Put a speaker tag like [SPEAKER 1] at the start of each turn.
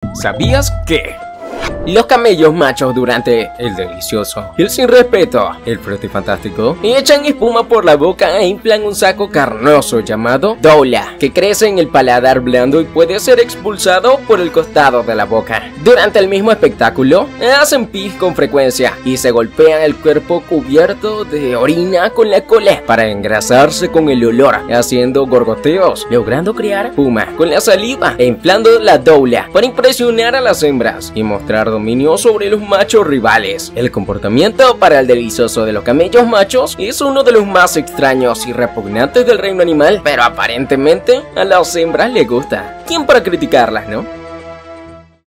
[SPEAKER 1] ¿Sabías que los camellos machos durante el delicioso, el sin respeto, el frutifantástico, echan espuma por la boca e inflan un saco carnoso llamado doula, que crece en el paladar blando y puede ser expulsado por el costado de la boca? Durante el mismo espectáculo, hacen pis con frecuencia y se golpean el cuerpo cubierto de orina con la cola para engrasarse con el olor, haciendo gorgoteos, logrando crear espuma con la saliva e inflando la doula para impresionar a las hembras y mostrar dominio sobre los machos rivales. El comportamiento para el delicioso de los camellos machos es uno de los más extraños y repugnantes del reino animal, pero aparentemente a las hembras les gusta. ¿Quién para criticarlas, no?